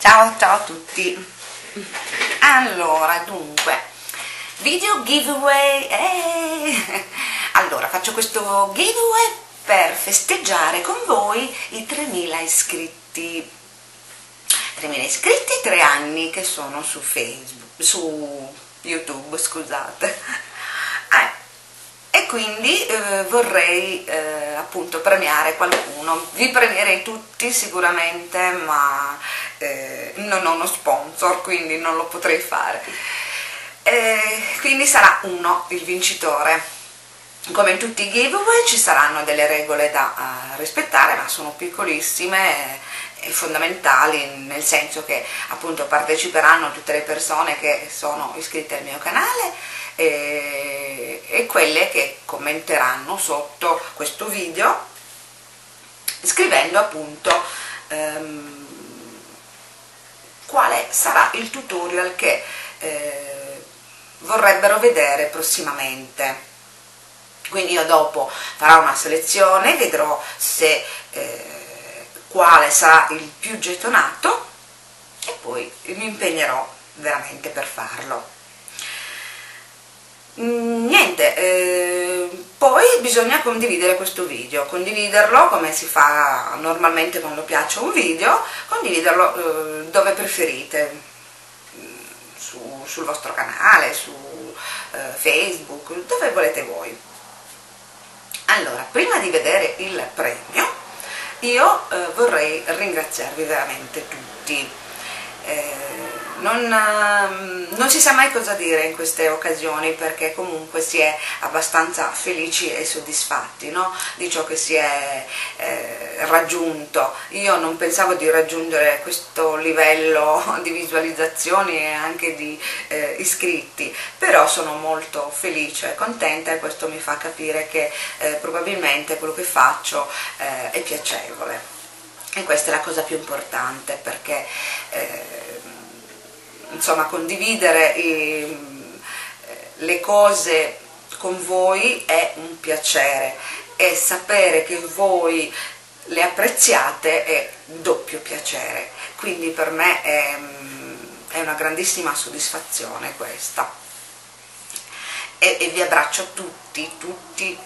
Ciao a tutti. Allora, dunque, video giveaway. Allora, faccio questo giveaway per festeggiare con voi i 3000 iscritti. 3000 iscritti, 3 anni che sono su Facebook, su YouTube, scusate. E quindi vorrei appunto premiare qualcuno. Vi premierei tutti sicuramente, ma non ho uno sponsor, quindi non lo potrei fare. Quindi sarà uno il vincitore. Come in tutti i giveaway ci saranno delle regole da rispettare, ma sono piccolissime e fondamentali, nel senso che appunto parteciperanno tutte le persone che sono iscritte al mio canale e quelle che commenteranno sotto questo video scrivendo appunto quale sarà il tutorial che vorrebbero vedere prossimamente. Quindi io dopo farò una selezione, vedrò se quale sarà il più gettonato e poi mi impegnerò veramente per farlo. Niente, poi bisogna condividere questo video, condividerlo come si fa normalmente quando piace un video, condividerlo dove preferite, sul vostro canale, su Facebook, dove volete voi. Allora, prima di vedere il premio, io vorrei ringraziarvi veramente tutti. Non si sa mai cosa dire in queste occasioni, perché comunque si è abbastanza felici e soddisfatti, no? Di ciò che si è raggiunto. Io non pensavo di raggiungere questo livello di visualizzazioni e anche di iscritti, però sono molto felice e contenta, e questo mi fa capire che probabilmente quello che faccio è piacevole. E questa è la cosa più importante, perché insomma condividere le cose con voi è un piacere, e sapere che voi le apprezziate è doppio piacere, quindi per me è una grandissima soddisfazione questa, e vi abbraccio tutti.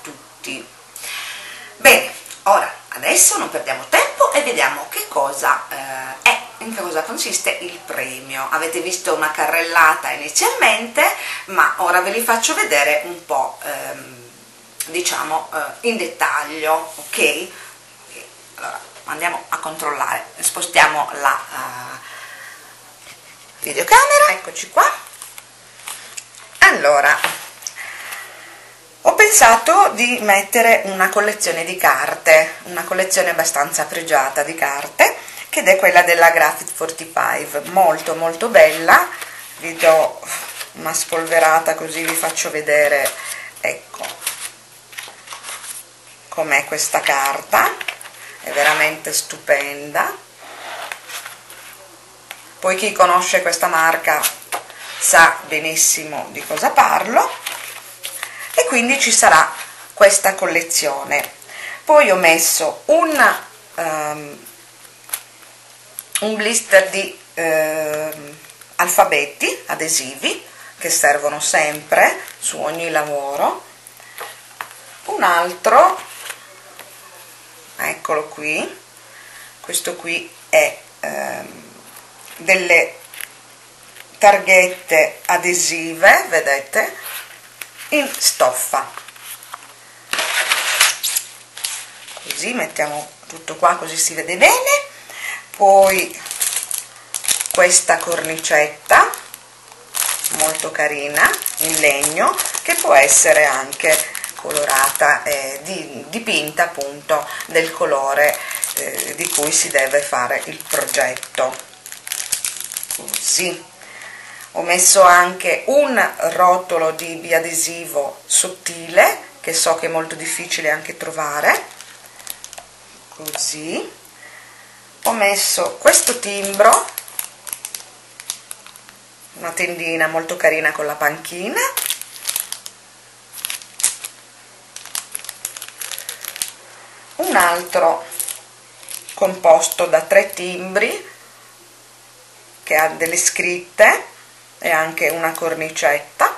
Bene, ora adesso non perdiamo tempo e vediamo che cosa in che cosa consiste il premio. Avete visto una carrellata inizialmente, ma ora ve li faccio vedere un po' diciamo in dettaglio, ok? Allora andiamo a controllare, spostiamo la videocamera, eccoci qua. Allora, ho pensato di mettere una collezione di carte, una collezione abbastanza pregiata di carte, che è quella della Graphite 45, molto bella. Vi do una spolverata così vi faccio vedere, ecco, com'è questa carta, è veramente stupenda. Poi chi conosce questa marca sa benissimo di cosa parlo, e quindi ci sarà questa collezione. Poi ho messo un blister di alfabeti adesivi che servono sempre su ogni lavoro, un altro, eccolo qui, questo qui è delle targhette adesive, vedete, in stoffa. Così mettiamo tutto qua così si vede bene. Poi questa cornicetta molto carina in legno, che può essere anche colorata e dipinta appunto del colore di cui si deve fare il progetto. Così ho messo anche un rotolo di biadesivo sottile, che so che è molto difficile anche trovare. Così ho messo questo timbro, una tendina molto carina con la panchina, un altro composto da 3 timbri che ha delle scritte e anche una cornicetta.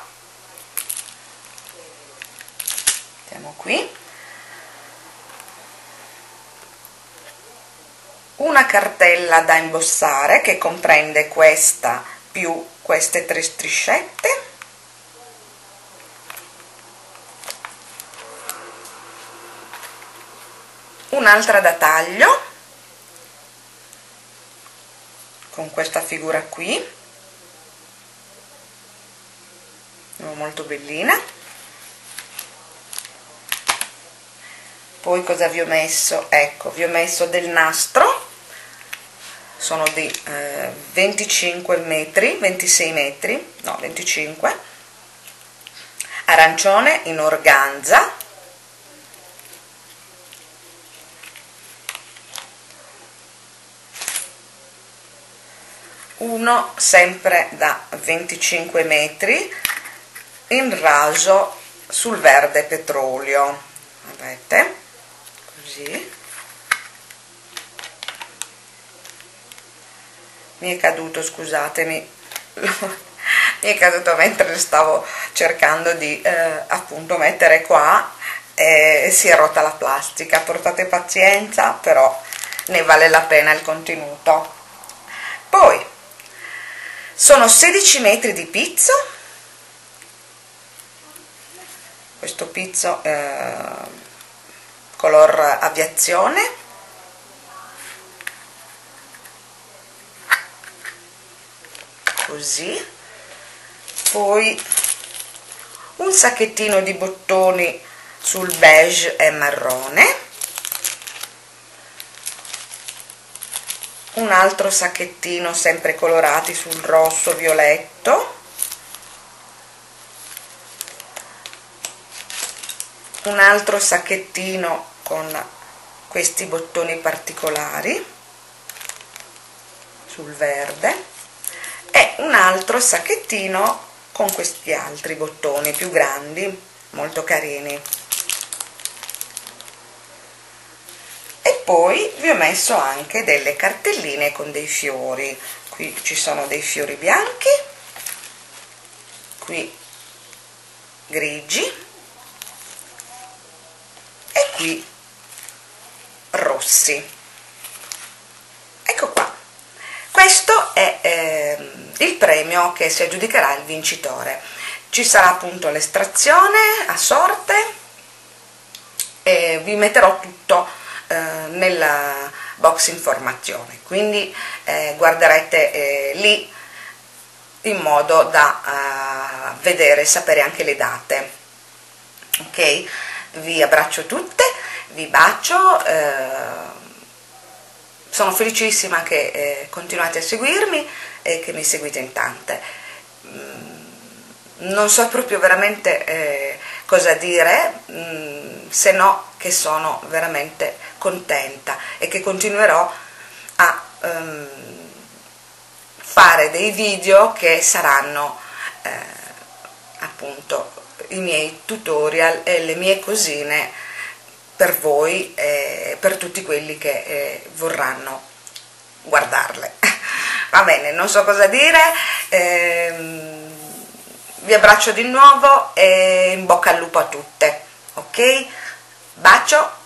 Mettiamo qui. Una cartella da imbossare che comprende questa più queste 3 striscette. Un'altra da taglio con questa figura qui, molto bellina. Poi cosa vi ho messo? Ecco, vi ho messo del nastro, sono di 25 metri, 26 metri, no 25, arancione in organza, uno sempre da 25 metri in raso sul verde petrolio, vedete, così. Mi è caduto, scusatemi, mi è caduto mentre stavo cercando di appunto mettere qua e si è rotta la plastica. Portate pazienza, però ne vale la pena il contenuto. Poi sono 16 metri di pizzo, questo pizzo color aviazione, così. Poi un sacchettino di bottoni sul beige e marrone, un altro sacchettino sempre colorati sul rosso violetto, un altro sacchettino con questi bottoni particolari sul verde e un altro sacchettino con questi altri bottoni più grandi, molto carini. E poi vi ho messo anche delle cartelline con dei fiori. Qui ci sono dei fiori bianchi, qui grigi e qui rossi. Ecco qua. Questo è il premio che si aggiudicherà il vincitore. Ci sarà appunto l'estrazione a sorte e vi metterò tutto nella box informazione, quindi guarderete lì in modo da vedere e sapere anche le date. Ok, vi abbraccio tutte, vi bacio, sono felicissima che continuate a seguirmi e che mi seguite in tante. Non so proprio veramente cosa dire, se no che sono veramente contenta e che continuerò a fare dei video che saranno appunto i miei tutorial e le mie cosine per voi e per tutti quelli che vorranno guardarle. Va bene, non so cosa dire, vi abbraccio di nuovo e in bocca al lupo a tutte, ok? Bacio!